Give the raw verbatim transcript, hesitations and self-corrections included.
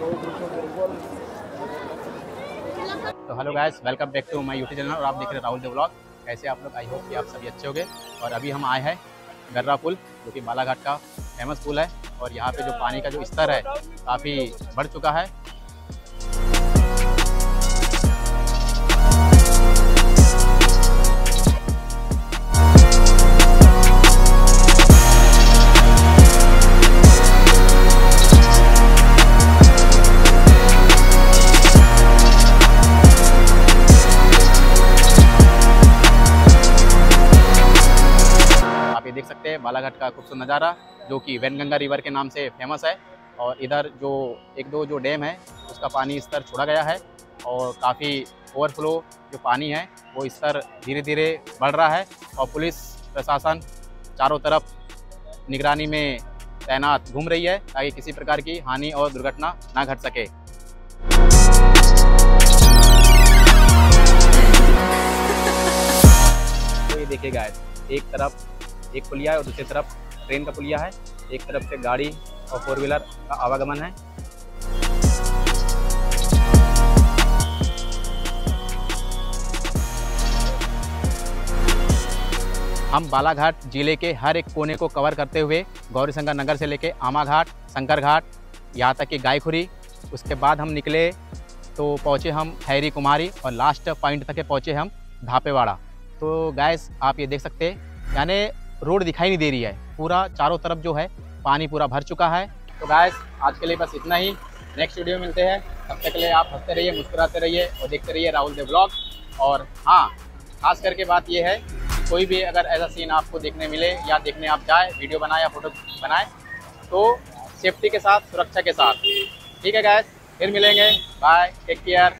तो hello guys, welcome back to my YouTube channel और आप देख रहे हैं राहुल द व्लॉग। कैसे आप लोग? आई होप कि आप सभी अच्छे होंगे। और अभी हम आए हैं गर्रा पुल, जो कि बालाघाट का फेमस पुल है। और यहाँ पे जो पानी का जो स्तर है काफ़ी बढ़ चुका है। देख सकते हैं बालाघाट का खूबसूरत नज़ारा, जो कि वैनगंगा रिवर के नाम से फेमस है। और इधर जो एक दो जो डैम है उसका पानी स्तर छोड़ा गया है और काफ़ी ओवरफ्लो जो पानी है वो स्तर धीरे धीरे बढ़ रहा है। और पुलिस प्रशासन चारों तरफ निगरानी में तैनात घूम रही है ताकि किसी प्रकार की हानि और दुर्घटना ना घट सके। तो ये देखिएगा, एक तरफ एक पुलिया है और दूसरी तरफ ट्रेन का पुलिया है। एक तरफ से गाड़ी और फोर व्हीलर का आवागमन है। हम बालाघाट जिले के हर एक कोने को कवर करते हुए गौरीशंकर नगर से लेके आमा घाट, शंकर घाट, यहाँ तक कि गायखुरी, उसके बाद हम निकले तो पहुँचे हम खैरी कुमारी और लास्ट पॉइंट तक पहुँचे हम धापेवाड़ा। तो गाइस आप ये देख सकते हैं, यानी रोड दिखाई नहीं दे रही है, पूरा चारों तरफ जो है पानी पूरा भर चुका है। तो गाइस आज के लिए बस इतना ही। नेक्स्ट वीडियो मिलते हैं, तब तक के लिए आप हंसते रहिए, मुस्कुराते रहिए और देखते रहिए राहुल द व्लॉग। और हाँ, खास करके बात यह है, कोई भी अगर ऐसा सीन आपको देखने मिले या देखने आप जाए, वीडियो बनाए या फोटो बनाए, तो सेफ्टी के साथ, सुरक्षा के साथ। ठीक है गाइस, फिर मिलेंगे। Bye, take care.